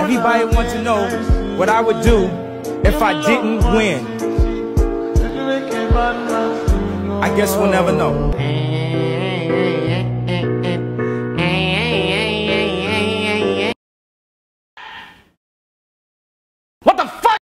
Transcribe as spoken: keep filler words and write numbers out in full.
Everybody wants to know what I would do if I didn't win. I guess we'll never know.